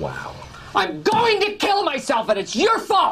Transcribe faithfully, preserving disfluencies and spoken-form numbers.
Wow. I'm going to kill myself, and it's your fault!